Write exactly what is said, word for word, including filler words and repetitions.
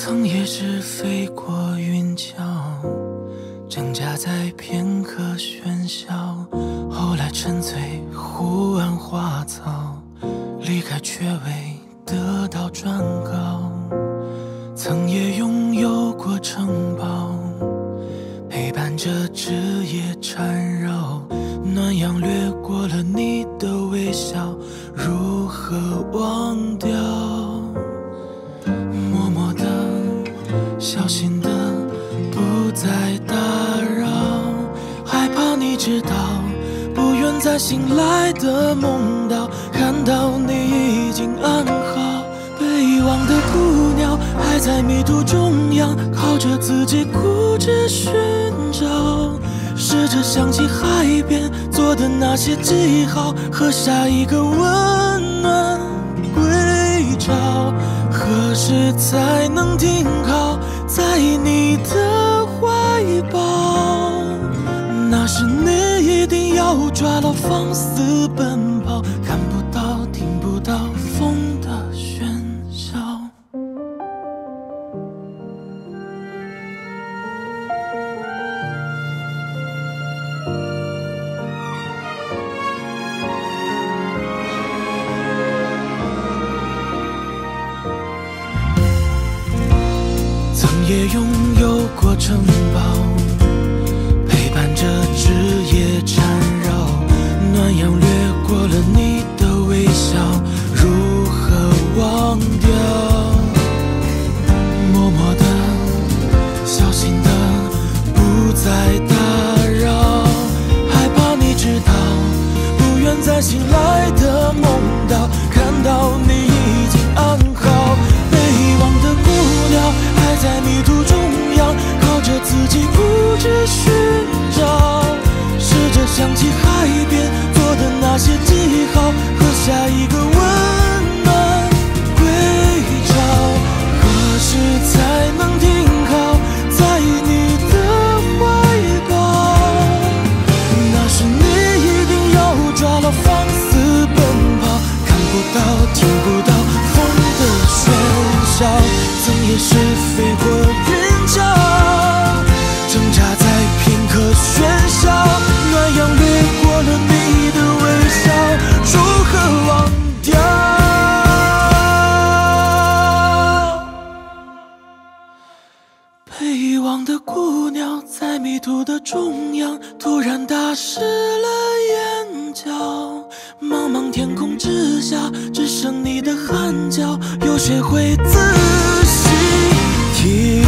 曾也是飞过云霄，挣扎在片刻喧嚣，后来沉醉湖岸花草，离开却未得到转告。曾也拥有过城堡，陪伴着枝叶缠绕，暖阳掠过了你的微笑，如何忘掉？默默的，小心的，不再打扰，害怕你知道，不愿在醒来的梦到，看到你已经安好。被遗忘的孤鸟还在迷途中央，靠着自己固执寻找，试着想起海边做的那些记号，和下一个温暖归巢。何时才能停靠在你的怀抱？那时你一定要抓牢放肆奔跑，看不到听不到风的喧嚣。曾也拥有过城堡，陪伴着枝叶缠绕，暖阳掠过了你的微笑，如何忘掉？默默的，小心的，不再打扰，害怕你知道，不愿在醒来的梦到，看到你已经安好。被遗忘的孤鸟还在迷途中央，靠着自己固执寻找，试着想起海边做的那些记号，和下一个温暖归巢。何时才能停靠在你的怀抱？那时你一定要抓牢放肆奔跑，看不到听不到风的喧嚣。曾也是飞过云霄，挣扎在片刻喧嚣，暖阳掠过了你的微笑，如何忘掉？被遗忘的孤鸟在迷途的中央，突然打湿了眼角，茫茫天空之下，只剩你的汗脚，又学会自己